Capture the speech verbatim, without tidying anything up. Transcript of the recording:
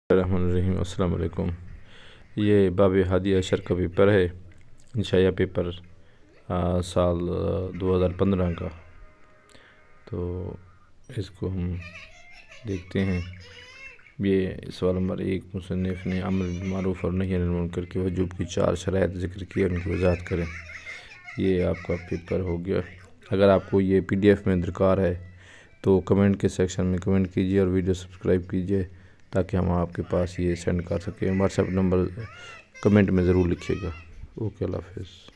الرحمن الرحیم السلام علیکم۔ یہ باب ہادی عشر کا پیپر ہے، انشائیہ پیپر سال دو ہزار پندرہ کا۔ تو اس کو ہم دیکھتے ہیں۔ یہ سوال نمبر ایک، مصنف نے امر بالمعروف اور نہی عن المنکر کے وجوب کی چار شرائط ذکر کی اور ان کی وضاحت کریں۔ یہ آپ کا پیپر ہو گیا۔ اگر آپ کو یہ پی ڈی ایف میں درکار ہے تو کمنٹ کے سیکشن میں کمنٹ کیجیے اور ویڈیو سبسکرائب کیجیے تاکہ ہم آپ کے پاس یہ سینڈ کر سکیں۔ واٹس ایپ نمبر کمنٹ میں ضرور لکھیے گا۔ اوکے، اللہ حافظ۔